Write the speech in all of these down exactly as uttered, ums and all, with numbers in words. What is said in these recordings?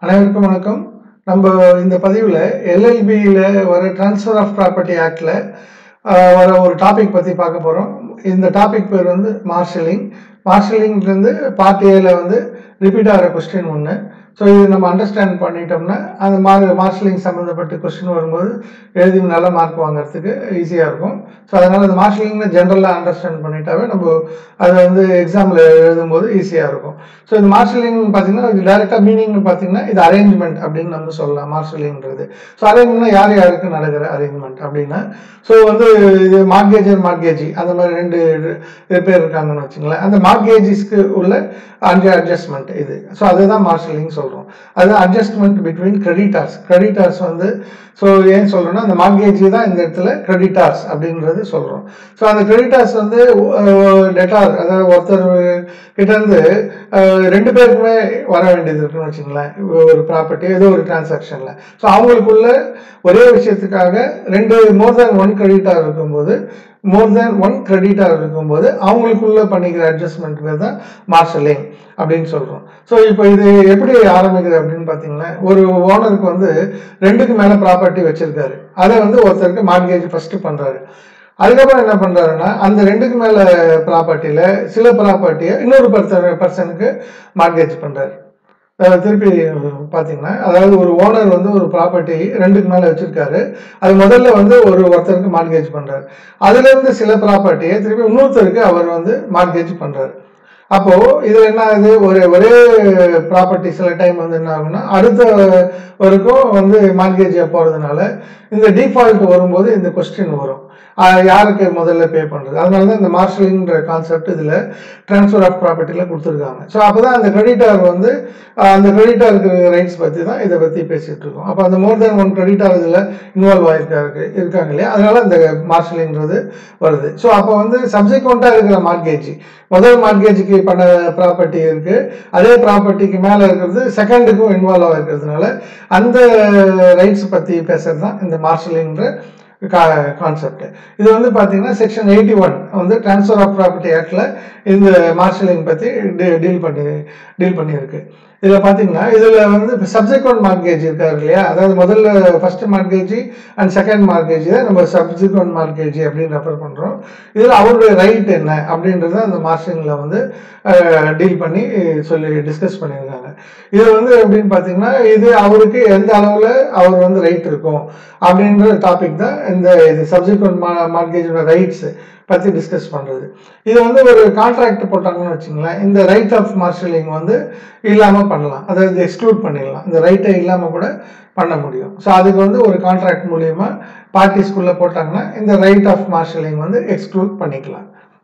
அனைவருக்கும் வணக்கம். நம்ம இந்த பதிவில் எல்எல்பியில் வர ட்ரான்ஸ்ஃபர் ஆஃப் ப்ராப்பர்ட்டி ஆக்டில் வர ஒரு டாபிக் பற்றி பார்க்க போகிறோம். இந்த டாபிக் பேர் வந்து மார்ஷலிங். மார்ஷலிங்லேருந்து பார்ட் ஏல வந்து ரிப்பீட் ஆகிற கொஸ்டின் ஒன்று. ஸோ இது நம்ம அண்டர்ஸ்டாண்ட் பண்ணிட்டோம்னா அந்த மார் மார்ஷலிங் சம்மந்தப்பட்ட கொஸ்டின் வரும்போது எழுதி நல்ல மார்க் வாங்குறதுக்கு ஈஸியாக இருக்கும். ஸோ அதனால் அந்த மார்ஷலிங்னு ஜென்ரலாக அண்டர்ஸ்டாண்ட் பண்ணிட்டாவே நம்ம அதை வந்து எக்ஸாமில் எழுதும்போது ஈஸியாக இருக்கும். ஸோ இந்த மார்ஷலிங் பார்த்தீங்கன்னா இது டைரெக்டாக மீனிங்னு பார்த்தீங்கன்னா இது அரேஞ்ச்மெண்ட் அப்படின்னு நம்ம சொல்லலாம். மார்ஷலிங்கிறது ஸோ அரேஞ்ச்மெண்ட்னா யார் யாருக்கு நடக்கிற அரேஞ்ச்மெண்ட் அப்படின்னா, ஸோ வந்து இது மார்கேஜர் மார்கேஜி அந்த மாதிரி ரெண்டு பேர் இருக்காங்கன்னு வச்சுங்களேன். அந்த மார்கேஜிஸ்க்கு உள்ள அஞ்சு அட்ஜஸ்ட்மெண்ட் இது. ஸோ அதுதான் மார்ஷலிங் சொல்கிறோம். அது அட்ஜஸ்ட்மெண்ட் பிட்வீன் கிரெடிட்டார்ஸ். கிரெடிட்டார்ஸ் வந்து ஸோ ஏன் சொல்கிறோன்னா அந்த மார்கேஜி தான் இந்த இடத்துல கிரெடிட்டார்ஸ் அப்படின்றது சொல்கிறோம். ஸோ அந்த கிரெடிட்டார்ஸ் வந்து டெட்டார், அதாவது ஒருத்தர் கிட்டேருந்து ரெண்டு பேருக்குமே வர வேண்டியது இருக்குன்னு வச்சுங்களேன். ஒரு ப்ராப்பர்ட்டி ஏதோ ஒரு டிரான்சாக்ஷனில் ஸோ அவங்களுக்குள்ள ஒரே விஷயத்துக்காக ரெண்டு மோர் தேன் ஒன் கிரெடிட்டார் இருக்கும்போது மோர் தேன் ஒன் கிரெடிட்டார் இருக்கும்போது அவங்களுக்குள்ள பண்ணிக்கிற அட்ஜஸ்ட்மெண்ட் பேர் தான் மார்ஷலிங் அப்படின்னு சொல்கிறோம். ஸோ இப்போ இது எப்படி ஆரம்பிக்குது அப்படின்னு பார்த்தீங்கன்னா, ஒரு ஓனருக்கு வந்து ரெண்டுக்கு மேலே ப்ராப்பர்ட்டி வச்சுருக்காரு. அதை வந்து ஒருத்தருக்கு மார்கேஜ் ஃபஸ்ட்டு பண்ணுறாரு. அதுக்கப்புறம் என்ன பண்ணுறாருன்னா அந்த ரெண்டுக்கு மேலே ப்ராப்பர்ட்டியில் சில ப்ராப்பர்ட்டியை இன்னொரு பர்சன் பர்சனுக்கு மார்கேஜ் பண்ணுறாரு. திருப்பி பார்த்தீங்கன்னா, அதாவது ஒரு ஓனர் வந்து ஒரு ப்ராப்பர்ட்டி ரெண்டுக்கு மேலே வச்சுருக்காரு. அது முதல்ல வந்து ஒரு ஒருத்தருக்கு மார்கேஜ் பண்ணுறாரு. அதுலேருந்து சில ப்ராப்பர்ட்டியை திருப்பி இன்னொருத்தருக்கு அவர் வந்து மார்கேஜ் பண்ணுறாரு. அப்போது இதில் என்ன ஆகுது, ஒரு ஒரே ப்ராப்பர்ட்டி சில டைம் வந்து என்ன ஆகுன்னா அடுத்த வரைக்கும் வந்து மார்கேஜ் போகிறதுனால இந்த டிஃபால்ட் வரும்போது இந்த கொஸ்டின் வரும், யாருக்கு முதல்ல பே பண்ணுறது. அதனால தான் இந்த மார்ஷலிங்கிற கான்செப்ட் இதில் ட்ரான்ஸ்ஃபர் ஆஃப் ப்ராப்பர்ட்டியில் கொடுத்துருக்காங்க. ஸோ அப்போ தான் அந்த கிரெடிட்டார் வந்து அந்த கிரெடிட்டாருக்கு ரைட்ஸ் பற்றி தான் இதை பற்றி பேசிகிட்டு இருக்கோம். அப்போ அந்த மோர் தென் ஒன் கிரெடிட்டார் இதில் இன்வால்வ் ஆகிருக்காரு இருக்காங்க இல்லையா, அதனால இந்த மார்ஷலிங்கிறது வருது. ஸோ அப்போ வந்து சப்சிக்வெண்ட்டாக இருக்கிற மார்கேஜ், முதல் மார்கேஜுக்கு பண்ண ப்ராப்பர்ட்டி இருக்குது, அதே ப்ராப்பர்ட்டிக்கு மேலே இருக்கிறது செகண்டுக்கும் இன்வால்வ் ஆகிருக்கிறதுனால அந்த ரைட்ஸ் பற்றி பேசுறது தான் இந்த மார்ஷலிங்கிற கான்செப்ட். இது வந்து பார்த்தீங்கன்னா செக்ஷன் எயிட்டி ஒன் வந்து ட்ரான்ஸ்ஃபர் ஆஃப் ப்ராப்பர்ட்டி ஆக்டில் இந்த மார்ஷலிங் பற்றி டீல் பண்ணி டீல் பண்ணியிருக்கு. இதில் பார்த்தீங்கன்னா இதில் வந்து சப்சிக்வெண்ட் மார்கேஜ் இருக்காரு இல்லையா, அதாவது முதல்ல first mortgage and second mortgage தான் நம்ம சப்சிக்வெண்ட் மார்கேஜ் அப்படின்னு ரெஃபர் பண்ணுறோம். இதில் அவருடைய ரைட் என்ன அப்படின்றத அந்த மார்ஷலிங்கில் வந்து டீல் பண்ணி சொல்லி டிஸ்கஸ் பண்ணியிருக்காங்க. இது வந்து எப்படின்னு பார்த்தீங்கன்னா, இது அவருக்கு எந்த அளவில் அவர் வந்து ரைட் இருக்கும் அப்படின்ற டாபிக் தான் இந்த இது சப்சிக்வெண்ட் மா மார்கேஜோட ரைட்ஸ் பற்றி டிஸ்கஸ் பண்ணுறது. இது வந்து ஒரு கான்ட்ராக்ட் போட்டாங்கன்னு வச்சுங்களேன், இந்த ரைட் ஆஃப் மார்ஷலிங் வந்து இல்லாமல் பண்ணலாம், அதாவது எக்ஸ்க்ளூட் பண்ணிடலாம், இந்த ரைட்டை இல்லாமல் கூட பண்ண முடியும். ஸோ அதுக்கு வந்து ஒரு கான்ட்ராக்ட் மூலிமா பார்ட்டிஸ்குள்ளே போட்டாங்கன்னா இந்த ரைட் ஆஃப் மார்ஷலிங் வந்து எக்ஸ்க்ளூட் பண்ணிக்கலாம்.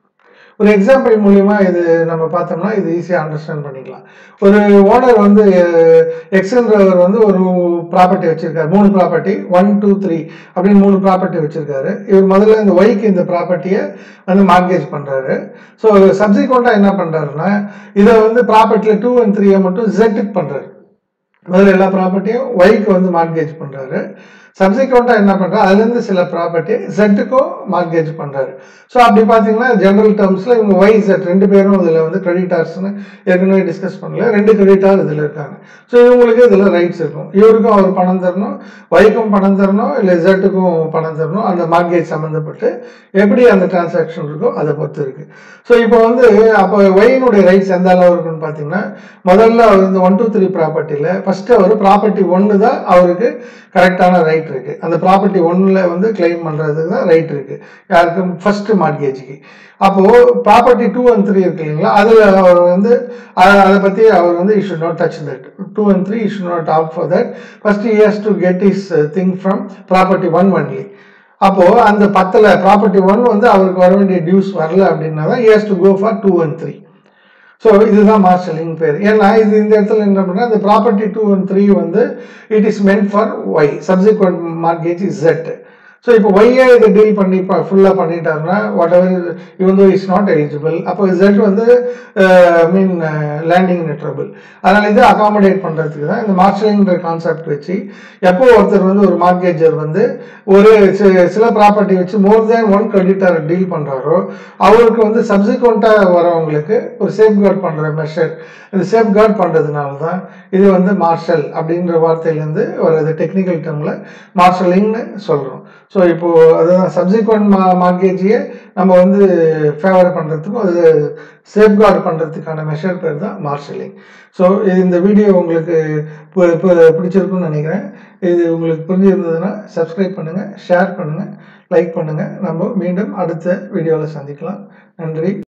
ஒரு எக்ஸாம்பிள் மூலிமா இது நம்ம பார்த்தோம்னா இது ஈஸியாக அண்டர்ஸ்டாண்ட் பண்ணிக்கலாம். ஒரு ஓனர் வந்து எக்ஸ்ன்றவர் வந்து ஒரு ப்ராப்பர்ட்டி வச்சுருக்காரு, மூணு ப்ராப்பர்ட்டி ஒன் டூ த்ரீ அப்படின்னு மூணு ப்ராப்பர்ட்டி வச்சுருக்காரு. இவர் முதல்ல இந்த ஒய்க்கு இந்த ப்ராப்பர்ட்டியை வந்து மார்கேஜ் பண்ணுறாரு. ஸோ சப்சிக்வெண்ட்டாக என்ன பண்ணுறாருன்னா இதை வந்து ப்ராப்பர்ட்டியில் டூ அண்ட் த்ரீயை மட்டும் ஜெட்டுக்கு பண்ணுறாரு. முதல்ல எல்லா ப்ராப்பர்ட்டியும் ஒய்க்கு வந்து மார்கேஜ் பண்ணுறாரு. சப்சிக்வெண்ட்டாக என்ன பண்ணுறாரு, அதுலேருந்து சில ப்ராப்பர்ட்டி ஜெட்டுக்கும் மார்கேஜ் பண்ணுறாரு. ஸோ அப்படி பார்த்தீங்கன்னா ஜென்ரல் டேர்ம்ஸில் இவங்க ஒய் ஜெட் ரெண்டு பேரும் இதில் வந்து கிரெடிட்டார்ஸ்னு ஏற்கனவே டிஸ்கஸ் பண்ணல, ரெண்டு கிரெடிட்டார் இதில் இருக்காங்க. ஸோ இவங்களுக்கு இதில் ரைட்ஸ் இருக்கும். இவருக்கும் அவர் பணம் தரணும், ஒய்க்கும் பணம் தரணும், இல்லை ஜெட்டுக்கும் பணம் தரணும். அந்த மார்கேஜ் சம்மந்தப்பட்டு எப்படி அந்த டிரான்சாக்ஷன் இருக்கோ அதை பொறுத்து இருக்குது. ஸோ இப்போ வந்து அப்போ ஒய்னுடைய ரைட்ஸ் எந்த அளவு இருக்குன்னு பார்த்தீங்கன்னா, முதல்ல அவர் இந்த ஒன் டூ த்ரீ ப்ராப்பர்ட்டியில் ஃபஸ்ட்டு அவர் ப்ராப்பர்ட்டி ஒன்று தான் அவருக்கு கரெக்டான ரைட் இருக்குது. அந்த ப்ராப்பர்ட்டி ஒன்றில் வந்து கிளைம் பண்ணுறதுக்கு தான் ரைட் இருக்குது யாருக்கு, ஃபஸ்ட்டு மார்கேஜுக்கு. அப்போது ப்ராப்பர்ட்டி டூ அண்ட் த்ரீ இருக்கு இல்லைங்களா, அதில் அவர் வந்து அதை பற்றி அவர் வந்து you should not touch that two and three you should not opt for that. First he has to get is thing from property one only. அப்போது அந்த பத்தில் ப்ராப்பர்ட்டி ஒன் வந்து அவருக்கு வர வேண்டிய டியூஸ் வரல அப்படின்னா தான் he has to go for two and three. So இதுதான் மார்ஷலிங் பேர். ஏன்னா இது இந்த இடத்துல என்ன பண்ணால் இந்த ப்ராப்பர்ட்டி டூ அண்ட் த்ரீ வந்து it is meant for Y, subsequent mortgage is Z. So இப்போ ஒய்ஏ இதை டீல் பண்ணி ஃபுல்லாக பண்ணிட்டாருன்னா whatever even though is not eligible, அப்போ இசட் வந்து மீன் லேண்டிங் இன் ட்ரபிள். அதனால் இதை அகாமடேட் பண்ணுறதுக்கு தான் இந்த மார்ஷலிங்கிற கான்செப்ட் வச்சு எப்போ ஒருத்தர் வந்து ஒரு மார்க்கேஜர் வந்து ஒரு சில ப்ராப்பர்ட்டி வச்சு more than one creditor deal பண்ணுறாரோ அவருக்கு வந்து சப்சிக்வெண்ட்டாக வரவங்களுக்கு ஒரு சேஃப்கார்ட் பண்ணுற மெஷர், இந்த சேஃப்கார்ட் பண்ணுறதுனால தான் இது வந்து மார்ஷல் அப்படின்ற வார்த்தையிலேருந்து ஒரு டெக்னிக்கல் டேர்மில் மார்ஷலிங்னு சொல்கிறோம். ஸோ இப்போது அதுதான் சப்சிக்வெண்ட் மா மார்க்கேஜையே நம்ம வந்து ஃபேவர் பண்ணுறதுக்கும் அது சேஃப்கார்டு பண்ணுறதுக்கான மெஷர் பேர் தான் மார்ஷலிங். ஸோ இந்த வீடியோ உங்களுக்கு பிடிச்சிருக்குன்னு நினைக்கிறேன். இது உங்களுக்கு புரிஞ்சிருந்ததுன்னா சப்ஸ்கிரைப் பண்ணுங்கள், ஷேர் பண்ணுங்கள், லைக் பண்ணுங்கள். நம்ம மீண்டும் அடுத்த வீடியோவில் சந்திக்கலாம். நன்றி.